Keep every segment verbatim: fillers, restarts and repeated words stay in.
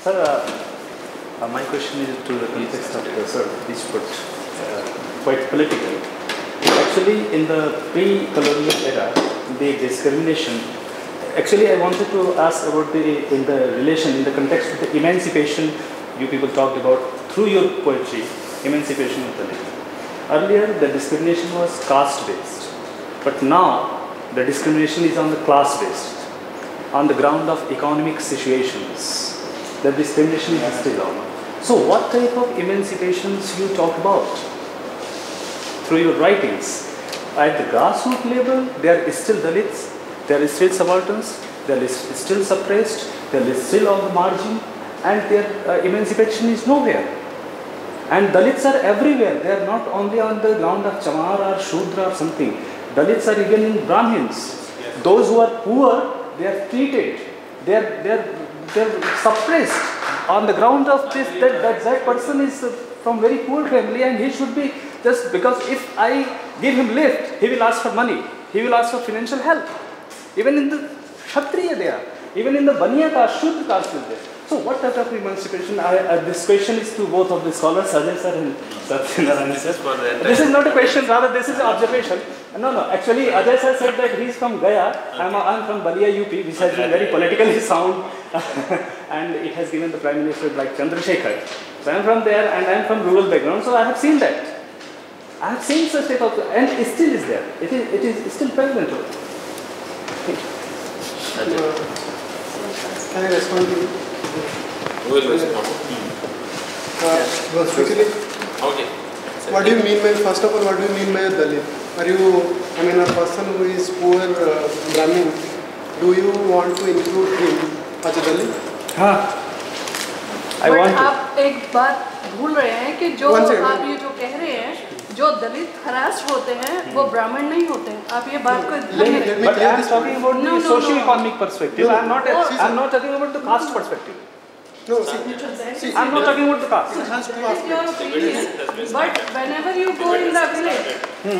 Sir, uh, uh, my question is to the context of the sir, this put uh, quite political. Actually, in the pre-colonial era, the discrimination. Actually, I wanted to ask about the in the relation in the context of the emancipation you people talked about through your poetry, emancipation of the Dalit. Earlier, the discrimination was caste-based, but now the discrimination is on the class-based, on the ground of economic situations. The discrimination is still on. So, what type of emancipations you talk about through your writings? At the grassroots level, there is still Dalits, there is still subalterns, there is still suppressed, there is still on the margin, and their uh, emancipation is nowhere. And Dalits are everywhere. They are not only on the ground of Chamar or Shudra or something. Dalits are even in Brahmins. Yes. Those who are poor, they are treated. They are they are they are suppressed on the ground of this. That that, that person is from very poor family, and he should be just because if I give him lift, he will ask for money. He will ask for financial help. Even in the Kshatriya they are. Even in the Baniya caste, Shudra caste is there. So what type of emancipation? I, uh, this question is to both of the scholars, Ajay sir and Satyanarayana sir. This is not a question, rather this is an observation. No, no, actually Ajay sir said that he is from Gaya, okay. I am from Balia U P, which has been very politically sound and it has given the Prime Minister like Chandrasekhar. So I am from there and I am from rural background, so I have seen that. I have seen such type of, and it still is there. It is, it is still prevalent. Can I respond to you? Who will respond? Uh, quickly. Okay. What do you mean by, first of all, what do you mean by a Dalit? Are you, I mean, a person who is poor uh, Brahmin, do you want to include him as a Dalit? हाँ. I But want to. आप एक बात भूल रहे हैं कि जो आप ये जो कह रहे हैं, जो दलित हरास होते हैं, वो ब्राह्मण नहीं होते हैं. आप ये बात को. But I am talking about the no, no, socio-economic no. perspective. No. I am not. Oh, I am not talking about the caste perspective. No, see, see, I am not talking about the caste. it has two That is your aspects. opinion. But whenever you go in the village,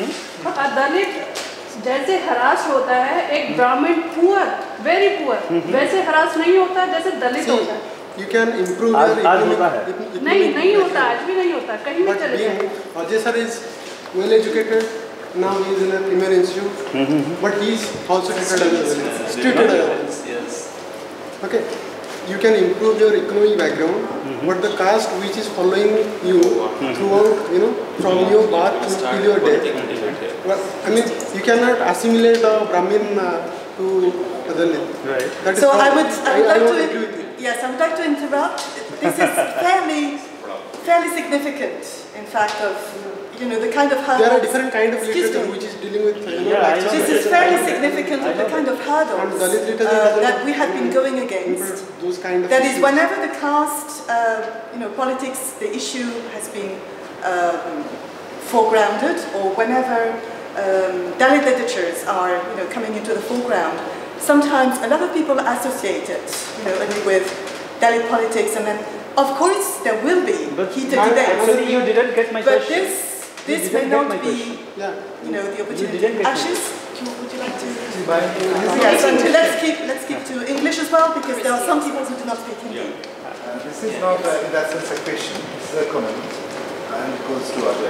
a Dalit जैसे harass होता है, एक Brahmin poor, very poor, वैसे harass नहीं होता जैसे दलित होता है. You can improve आज your आज economic, होता है. economic नहीं नहीं होता, आज भी नहीं होता, कहीं भी But चले being, जाए. Ajay sir is well educated, now he is in a premier institute, Mm-hmm. but he is also treated as a Dalit. Treated as a Dalit. Yes. Okay, you can improve your economic background, Mm-hmm. but the caste which is following you throughout, you know, from your birth to till your death. Well, I mean, you cannot assimilate a Brahmin uh, to a Dalit. Right. That is So how I would, I would I like don't to, agree with you. yes, I would like to interrupt. This is fairly, fairly significant, in fact, of, you know, the kind of hurdles. There are different kind of Excuse literature me. which is dealing with, you know, Yeah, I like know. This is fairly significant of the kind of hurdles And Dalit literature uh, doesn't that we have been going against. those kind of That is, issues. whenever the caste, uh, you know, politics, the issue has been um, foregrounded, or whenever um, Dalit literatures are, you know, coming into the foreground, sometimes a lot of people associate it, you know, only with Dalit politics, and then, of course, there will be But heated I- debates. actually, you didn't get my But question. this, this You may didn't get not my be, question. Yeah. you know, the opportunity. didn't get my Ashes, do you- would you like to? By, Yes, and let's keep let's keep to English as well, because there are some people who do not speak Hindi. Uh, this is not, uh, in that sense, a question. This is a comment, and it goes to Ajay.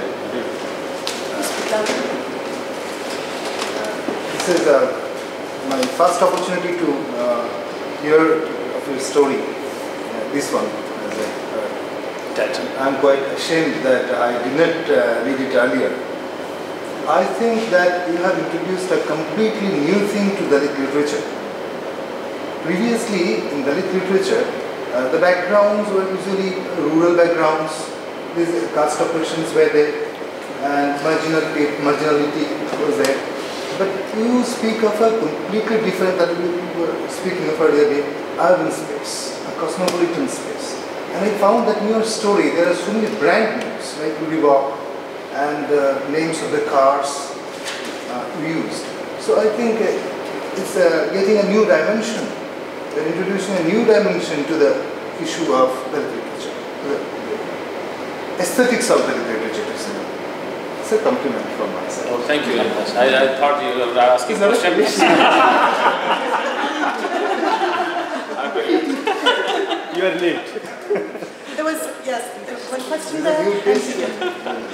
Uh, this is uh, my first opportunity to uh, hear of your story. Uh, this one, as I heard. I'm quite ashamed that I did not uh, read it earlier. I think that you have introduced a completely new thing to Dalit literature. Previously, in Dalit literature, uh, the backgrounds were usually rural backgrounds. These caste oppressions were there, and marginality, marginality was there. But you speak of a completely different, that you were speaking of earlier, urban space, a cosmopolitan space. And I found that in your story there are so many brand names like Reebok and uh, names of the cars uh, used. So I think uh, it's uh, getting a new dimension. They're introducing a new dimension to the issue of Dalit literature, the aesthetics of Dalit literature. It's a compliment from my side. Oh, thank you very much. I, I thought you were asking Is that a questions. question? You are late. There was, yes, one question there.